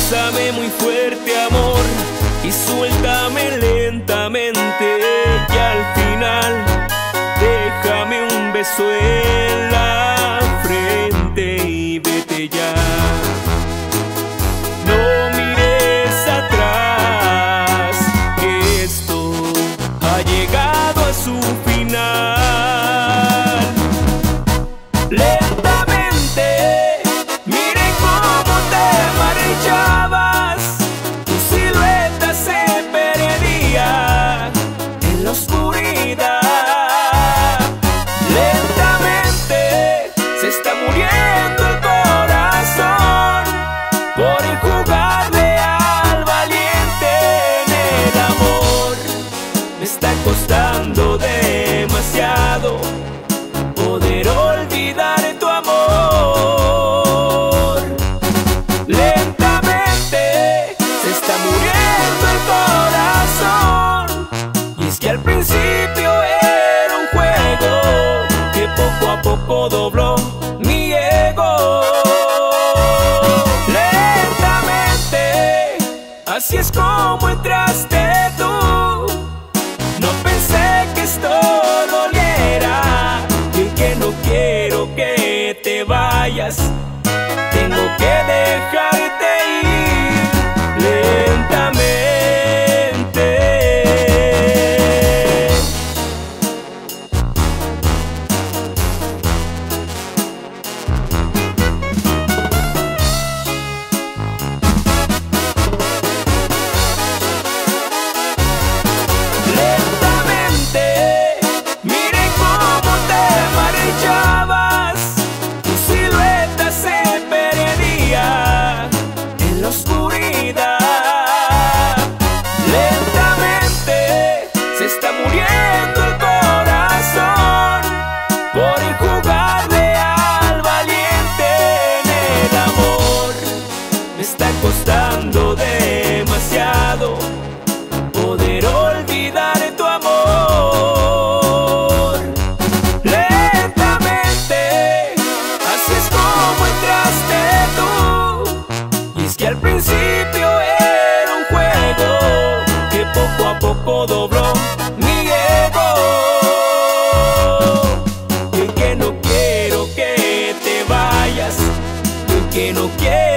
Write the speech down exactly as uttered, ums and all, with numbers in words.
Bésame muy fuerte, amor, y suéltame lentamente. Y al final déjame un beso en la frente y vete ya. No mires atrás, que esto ha llegado a su final. Lentamente, mire cómo te marchabas, tu silueta se perdía en la oscuridad. Lentamente se está muriendo el corazón por jugarle al valiente en el amor. Me está costando demasiado poder olvidar tu amor. Lentamente se está muriendo el corazón, y es que al principio era un juego que poco a poco dobló mi ego. Lentamente, así es como entraste tú. No pensé que esto doliera, y que no quiero que te vayas. Tengo que dejarte ir lentamente. Lentamente, mire cómo te marchabas, tu silueta se perdía en la oscuridad. Lentamente se está muriendo el corazón por jugarle al valiente en el amor. Me está costando demasiado poder olvidar tu amor. Lentamente, así es como entraste tú, y es que al principio era un juego que poco a poco dobló mi ego. Y que no quiero que te vayas, y que no quiero